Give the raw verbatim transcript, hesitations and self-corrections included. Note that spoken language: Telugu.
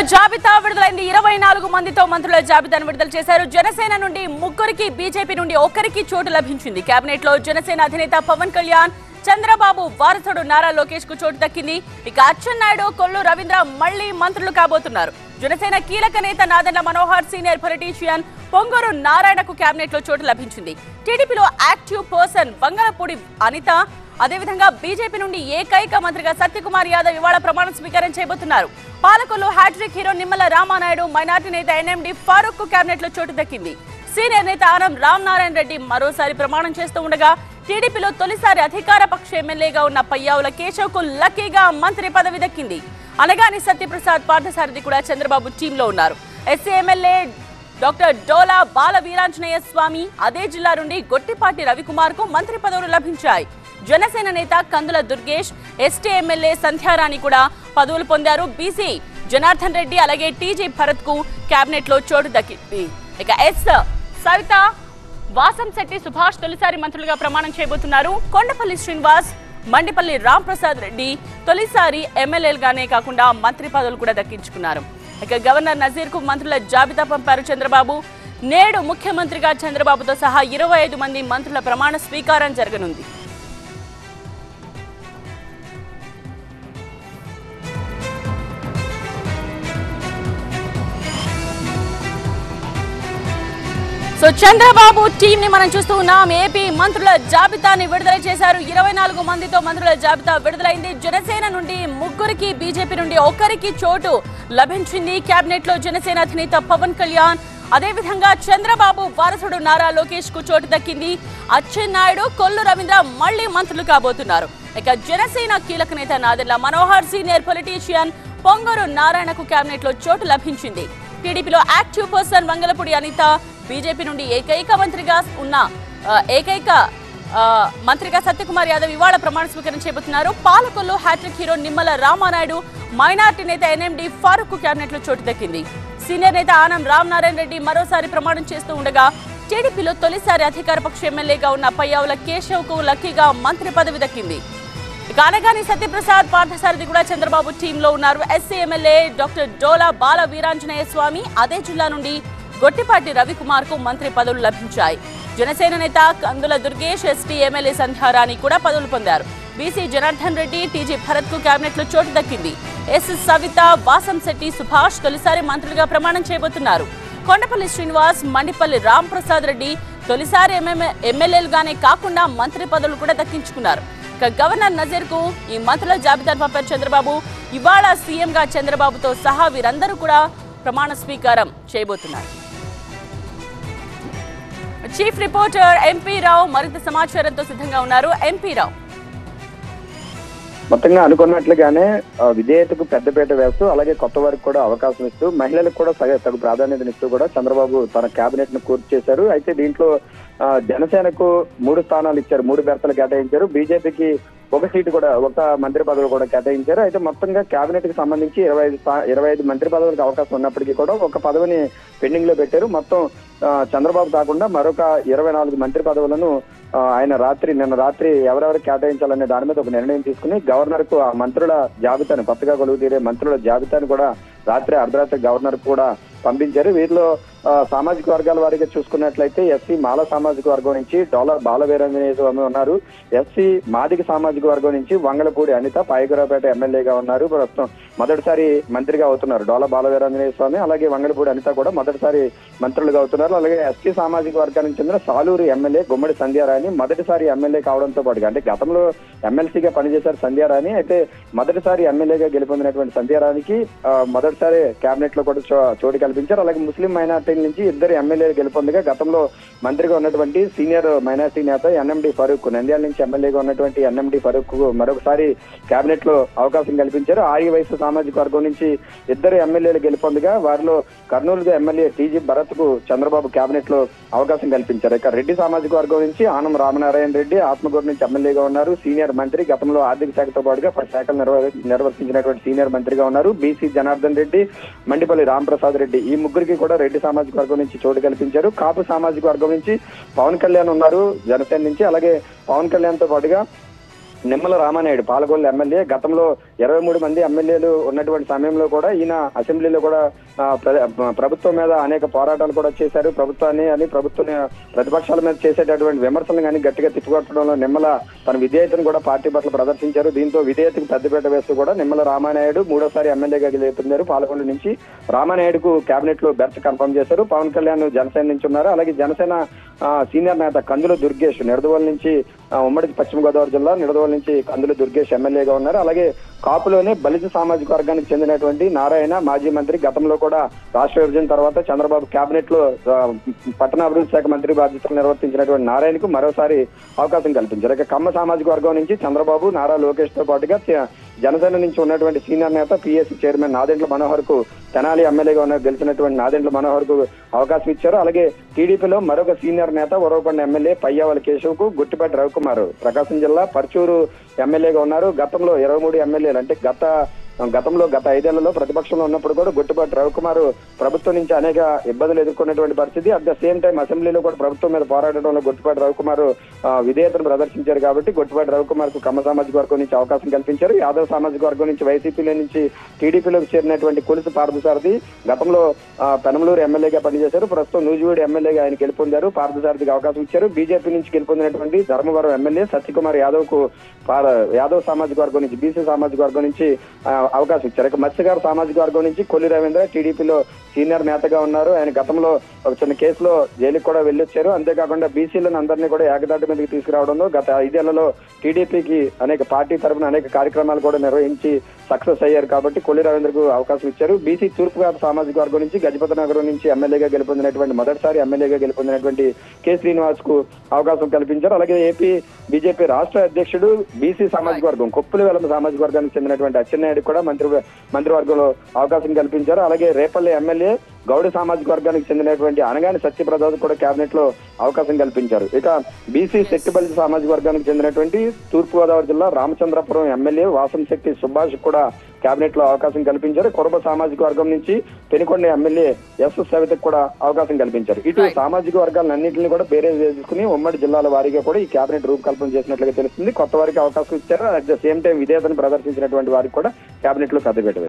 జాబితా విడుదలైంది. ఇరవై నాలుగు మందితో మంత్రుల జాబితాను విడుదల చేశారు. జనసేన నుండి ముగ్గురికి, బీజేపీ నుండి ఒక్కరికి చోటు లభించింది. కేబినెట్ లో జనసేన అధినేత పవన్ కళ్యాణ్, చంద్రబాబు వారసుడు నారా లోకేష్ కు చోటు దక్కింది. ఇక అచ్చెన్నాయుడు, కొల్లు రవీంద్ర మళ్లీ మంత్రులు కాబోతున్నారు. జనసేన కీలక నేత నాదెండ్ల మనోహర్, సీనియర్ పొలిటీషియన్ పొంగూరు నారాయణకు కేబినెట్ లో చోటు లభించింది. టీడీపీలో యాక్టివ్ పర్సన్ వంగలపూడి అనిత, అదేవిధంగా బీజేపీ నుండి ఏకైక మంత్రిగా సత్యకుమార్ యాదవ్ ఇవాళ ప్రమాణ స్వీకారం చేయబోతున్నారు. Palakollu hat trick hero Nimmala Ramanaidu, minority నేత ఎన్ఎండి ఫారూక్ కు కేబినెట్ లో చోటు దక్కింది. సీనియర్ నేత ఆనం రామనారాయణ రెడ్డి మరోసారి ప్రమాణం చేస్తూ ఉండగా, టీడీపీలో తొలిసారి అధికార పక్ష ఎమ్మెల్యేగా ఉన్న పయ్యావుల కేశవ్ కు లక్కీగా మంత్రి పదవి దక్కింది. అనగాని సత్యప్రసాద్ పార్థసారథి కూడా చంద్రబాబు టీంలో ఉన్నారు. SC MLA doctor Dola Bala Veeranjaneya Swamy, అదే జిల్లా నుండి గొట్టిపాటి రవికుమార్ కు మంత్రి పదవులు లభించాయి. జనసేన నేత కందుల దుర్గేష్, ఎస్టీ ఎమ్మెల్యే సంధ్యారాణి కూడా పదవులు పొందారు. బీసీ జనార్దన్ రెడ్డి అలాగే టీజీ భరత్ కు కేబినెట్ లో చోటు దక్కింది. ఇక ఎస్ సవిత, వాసంశెట్టి సుభాష్ తొలిసారి మంత్రులుగా ప్రమాణం చేయబోతున్నారు. కొండపల్లి శ్రీనివాస్, మండిపల్లి రామ్ ప్రసాద్ రెడ్డి తొలిసారి ఎమ్మెల్యేలుగానే కాకుండా మంత్రి పదవులు కూడా దక్కించుకున్నారు. ఇక గవర్నర్ నజీర్ కు మంత్రుల జాబితా పంపారు చంద్రబాబు. నేడు ముఖ్యమంత్రిగా చంద్రబాబుతో సహా ఇరవై ఐదు మంది మంత్రుల ప్రమాణ స్వీకారం జరగనుంది. సో చంద్రబాబు టీం ని మనం చూస్తూ ఉన్నాం. ఏపీ మంత్రుల జాబితాని విడుదల చేశారు. ఇరవై నాలుగు మందితో మంత్రుల జాబితా విడుదలైంది. జనసేన నుండి ముగ్గురికి, బీజేపీ నుండి ఒక్కరికి చోటు లభించింది. కేబినెట్ లో జనసేన అధినేత పవన్ కళ్యాణ్, అదేవిధంగా చంద్రబాబు వారసుడు నారా లోకేష్ కు చోటు దక్కింది. అచ్చెన్నాయుడు, కొల్లు రవీంద్ర మళ్లీ మంత్రులు కాబోతున్నారు. ఇక జనసేన కీలక నేత నాదెండ్ల మనోహర్, సీనియర్ పొలిటీషియన్ పొంగూరు నారాయణకు కేబినెట్ లో చోటు లభించింది. టీడీపీలో active person Vangalapudi Anitha, BJP నుండి ఏకైక మంత్రిగా ఉన్న ఏకైక మంత్రిగా సత్యకుమార్ యాదవ్ ఇవాళ ప్రమాణ స్వీకారం చేయబోతున్నారు. Palakollu hat trick hero Nimmala Ramanaidu, minority నేత ఎన్ఎండి ఫారూక్ కు కేబినెట్ లో చోటు దక్కింది. సీనియర్ నేత ఆనం రామనారాయణ రెడ్డి మరోసారి ప్రమాణం చేస్తూ ఉండగా, టీడీపీలో తొలిసారి అధికార పక్ష ఎమ్మెల్యేగా ఉన్న పయ్యావుల కేశవ్ కు లక్కీగా మంత్రి పదవి దక్కింది. ఇక అనగాని సత్యప్రసాద్ పార్థసారథి కూడా చంద్రబాబు టీంలో ఉన్నారు. SC MLA doctor Dola Bala Veeranjaneya Swamy, అదే జిల్లా నుండి గొట్టిపాటి రవికుమార్ కు మంత్రి పదవులు లభించాయి. జనసేన నేత కందుల దుర్గేష్, ఎస్టీ ఎమ్మెల్యే సంధ్యారాణి కూడా పదవులు పొందారు. బీసీ జనార్దన్ రెడ్డి, టీజీ భరత్ కు కేబినెట్ లో చోటు దక్కింది. ఎస్ సవిత, వాసంశెట్టి సుభాష్ తొలిసారి మంత్రులుగా ప్రమాణం చేయబోతున్నారు. కొండపల్లి శ్రీనివాస్, మండిపల్లి రామ్ ప్రసాద్ రెడ్డి తొలిసారి ఎమ్మెల్యేలుగానే కాకుండా మంత్రి పదవులు కూడా దక్కించుకున్నారు. ఇక గవర్నర్ నజీర్ కు ఈ మంత్రుల జాబితాను పంపారు చంద్రబాబు. ఇవాళ సీఎం గా చంద్రబాబుతో సహా వీరందరూ కూడా ప్రమాణ స్వీకారం చేయబోతున్నారు. చీఫ్ రిపోర్టర్ ఎంపీ రావు మరింత సమాచారంతో సిద్ధంగా ఉన్నారు. ఎంపీ రావు, మొత్తంగా అనుకున్నట్లుగానే విధేయతకు పెద్దపీట వేస్తూ, అలాగే కొత్త వారికి కూడా అవకాశం ఇస్తూ, మహిళలకు కూడా తగు ప్రాధాన్యతనిస్తూ కూడా చంద్రబాబు తన కేబినెట్ ను పూర్తి చేశారు. అయితే దీంట్లో జనసేనకు మూడు స్థానాలు ఇచ్చారు, మూడు బెర్తలు కేటాయించారు. బీజేపీకి ఒక సీటు కూడా, ఒక మంత్రి పదవులు కూడా కేటాయించారు. అయితే మొత్తంగా కేబినెట్ కి సంబంధించి ఇరవై ఐదు ఇరవై ఐదు మంత్రి పదవులకు అవకాశం ఉన్నప్పటికీ కూడా ఒక పదవిని పెండింగ్ లో పెట్టారు. మొత్తం చంద్రబాబు కాకుండా మరొక ఇరవై నాలుగు మంత్రి పదవులను ఆయన రాత్రి నిన్న రాత్రి ఎవరెవరు కేటాయించాలనే దాని మీద ఒక నిర్ణయం తీసుకుని గవర్నర్ కు ఆ మంత్రుల జాబితాను, కొత్తగా కొలువు తీరే మంత్రుల జాబితాను కూడా రాత్రి అర్ధరాత్రి గవర్నర్ కూడా పంపించారు. వీరిలో సామాజిక వర్గాల వారిగా చూసుకున్నట్లయితే ఎస్సీ మాల సామాజిక వర్గం నుంచి డోలా బాల వీరాంజనేయ స్వామి ఉన్నారు. ఎస్సీ మాదిక సామాజిక వర్గం నుంచి వంగలపూడి అనిత పాయగురాపేట ఎమ్మెల్యేగా ఉన్నారు. ప్రస్తుతం మొదటిసారి మంత్రిగా అవుతున్నారు డోలా బాల వీరాంజనేయ స్వామి, అలాగే వంగలపూడి అనిత కూడా మొదటిసారి మంత్రులుగా అవుతున్నారు. అలాగే ఎస్టీ సామాజిక వర్గానికి చెందిన సాలూరు ఎమ్మెల్యే గుమ్మడి సంధ్యారాణి మొదటిసారి ఎమ్మెల్యే కావడంతో పాటుగా, అంటే గతంలో ఎమ్మెల్సీగా పనిచేశారు సంధ్యారాణి, అయితే మొదటిసారి ఎమ్మెల్యేగా గెలుపొందినటువంటి సంధ్యారానికి మొదటిసారి కేబినెట్ లో కూడా చోటు కల్పించారు. అలాగే ముస్లిం మైనార్టీ నుంచి ఇద్దరు ఎమ్మెల్యేలు గెలుపొందగా గతంలో మంత్రిగా ఉన్నటువంటి సీనియర్ మైనార్టీ నేత ఎన్ఎండి ఫరూక్, నంద్యాల నుంచి ఎమ్మెల్యేగా ఉన్నటువంటి ఎన్ఎండి ఫరూక్ మరొకసారి కేబినెట్ లో అవకాశం కల్పించారు. ఆర్య వయసు సామాజిక వర్గం నుంచి ఇద్దరు ఎమ్మెల్యేలు గెలుపొందగా వారిలో కర్నూలు ఎమ్మెల్యే టీజీ భరత్ కు చంద్రబాబు కేబినెట్ లో అవకాశం కల్పించారు. ఇక రెడ్డి సామాజిక వర్గం నుంచి ఆనం రామనారాయణ రెడ్డి ఆత్మకూరు నుంచి ఎమ్మెల్యేగా ఉన్నారు. సీనియర్ మంత్రి, గతంలో ఆర్థిక శాఖతో పాటుగా పలు శాఖలు నిర్వర్తించినటువంటి సీనియర్ మంత్రిగా ఉన్నారు. బీసీ జనార్దన్ రెడ్డి, మండిపల్లి రామ్ ప్రసాద్ రెడ్డి ఈ ముగ్గురికి కూడా రెడ్డి సామాజిక వర్గం నుంచి చోటు కల్పించారు. కాపు సామాజిక వర్గం నుంచి పవన్ కళ్యాణ్ ఉన్నారు జనసేన నుంచి. అలాగే పవన్ కళ్యాణ్ తో పాటుగా నిమ్మల రామానాయుడు పాలకొల్లు ఎమ్మెల్యే, గతంలో ఇరవై మూడు మంది ఎమ్మెల్యేలు ఉన్నటువంటి సమయంలో కూడా ఈయన అసెంబ్లీలో కూడా ప్రభుత్వం మీద అనేక పోరాటాలు కూడా చేశారు. ప్రభుత్వాన్ని అని ప్రభుత్వం ప్రతిపక్షాల మీద చేసేటటువంటి విమర్శలు కానీ గట్టిగా తిప్పుకొట్టడంలో నిమ్మల తన విధేయతను కూడా పార్టీ పట్ల ప్రదర్శించారు. దీంతో విధేయతకు పెద్దపీట వేస్తూ కూడా నిమ్మల రామానాయుడు మూడోసారి ఎమ్మెల్యేగా గెలుపొందారు. పాలకొండ నుంచి రామానాయుడుకు కేబినెట్ లో బెర్త్ కన్ఫర్మ్ చేశారు. పవన్ కళ్యాణ్ జనసేన నుంచి ఉన్నారు. అలాగే జనసేన సీనియర్ నేత కందుల దుర్గేష్ నిడదవోలు నుంచి ఉమ్మడి పశ్చిమ గోదావరి జిల్లా నిడదవోలు నుంచి కందుల దుర్గేష్ ఎమ్మెల్యేగా ఉన్నారు. అలాగే కాపులోనే బలిజ సామాజిక వర్గానికి చెందినటువంటి నారాయణ మాజీ మంత్రి, గతంలో కూడా రాష్ట్ర విభజన తర్వాత చంద్రబాబు కేబినెట్ లో పట్టణాభివృద్ధి శాఖ మంత్రి బాధ్యతలు నిర్వర్తించినటువంటి నారాయణకు మరోసారి అవకాశం కల్పించారు. ఇక కమ్మ సామాజిక వర్గం నుంచి చంద్రబాబు, నారా లోకేష్ తో పాటుగా జనసేన నుంచి ఉన్నటువంటి సీనియర్ నేత పిఎస్సీ చైర్మన్ నాదెండ్ల మనోహర్ కు తెనాలి ఎమ్మెల్యేగా ఉన్న గెలిచినటువంటి నాదెండ్ల మనోహర్ కు అవకాశం ఇచ్చారు. అలాగే టీడీపీలో మరొక సీనియర్ నేత ఉరవకొండ ఎమ్మెల్యే పయ్యావల కేశవ్ కు గుట్టిపాటి రవికుమార్ ప్రకాశం జిల్లా పర్చూరు ఎమ్మెల్యేగా ఉన్నారు. గతంలో ఇరవై మూడు ఎమ్మెల్యేలు అంటే గత గతంలో గత ఐదేళ్లలో ప్రతిపక్షంలో ఉన్నప్పుడు కూడా గుట్టిపాటి రవికుమార్ ప్రభుత్వం నుంచి అనేక ఇబ్బందులు ఎదుర్కొన్నటువంటి పరిస్థితి. అట్ ద సేమ్ టైం అసెంబ్లీలో కూడా ప్రభుత్వం మీద పోరాడడంలో గుట్టిపాటి రవికుమార్ విధేయతను ప్రదర్శించారు. కాబట్టి గుట్టిపాటి రవికుమార్ కు కమ్మ సామాజిక వర్గం నుంచి అవకాశం కల్పించారు. యాదవ్ సామాజిక వర్గం నుంచి వైసీపీలో నుంచి టీడీపీలోకి చేరినటువంటి కొలుసు పార్థసారథి గతంలో పెనమలూరు ఎమ్మెల్యేగా పనిచేశారు. ప్రస్తుతం నూజివీడు ఎమ్మెల్యేగా ఆయన గెలుపొందారు. పార్థసారథికి అవకాశం ఇచ్చారు. బీజేపీ నుంచి గెలుపొందినటువంటి ధర్మవరం ఎమ్మెల్యే సత్యకుమార్ యాదవ్ కు యాదవ్ సామాజిక వర్గం నుంచి బీసీ సామాజిక వర్గం నుంచి అవకాశం ఇచ్చారు. ఇక మత్స్యకార సామాజిక వర్గం నుంచి కొల్లి రవీంద్ర టీడీపీలో సీనియర్ నేతగా ఉన్నారు. ఆయన గతంలో ఒక చిన్న కేసులో జైలుకి కూడా వెళ్ళొచ్చారు. అంతేకాకుండా బీసీలను అందరినీ కూడా ఏకదాటి మీదకి తీసుకురావడంలో గత ఐదేళ్లలో టీడీపీకి అనేక పార్టీ తరఫున అనేక కార్యక్రమాలు కూడా నిర్వహించి సక్సెస్ అయ్యారు. కాబట్టి కొల్లి రవీంద్రకు అవకాశం ఇచ్చారు. బీసీ తూర్పుగోదావరి సామాజిక వర్గం నుంచి గజపతి నగరం నుంచి ఎమ్మెల్యేగా గెలుపొందినటువంటి మొదటిసారి ఎమ్మెల్యేగా గెలుపొందినటువంటి కె శ్రీనివాస్ కు అవకాశం కల్పించారు. అలాగే ఏపీ బీజేపీ రాష్ట్ర అధ్యక్షుడు బీసీ సామాజిక వర్గం కొప్పుల వెలమ సామాజిక వర్గానికి చెందినటువంటి అచ్చెన్నాయుడు కూడా మంత్రి మంత్రివర్గంలో అవకాశం కల్పించారు. అలాగే రేపల్లి ఎమ్మెల్యే గౌడ సామాజిక వర్గానికి చెందినటువంటి అనగాని సత్యప్రసాద్ కూడా కేబినెట్ లో అవకాశం కల్పించారు. ఇక బీసీ శక్తిబలి సామాజిక వర్గానికి చెందినటువంటి తూర్పుగోదావరి జిల్లా రామచంద్రపురం ఎమ్మెల్యే వాసం శక్తి సుభాష్ కూడా కేబినెట్ లో అవకాశం కల్పించారు. కురబ సామాజిక వర్గం నుంచి పెనుకొండ ఎమ్మెల్యే ఎస్ సవితకు కూడా అవకాశం కల్పించారు. ఇటు సామాజిక వర్గాలన్నింటినీ కూడా బేరేజ్ చేసుకుని ఉమ్మడి జిల్లాల వారీగా కూడా ఈ కేబినెట్ రూపకల్పన చేసినట్లుగా తెలుస్తుంది. కొత్త వారికి అవకాశం ఇచ్చారు. అట్ ద సేమ్ టైం విధేయతను ప్రదర్శించినటువంటి వారికి కూడా కేబినెట్ లో పెద్దపీట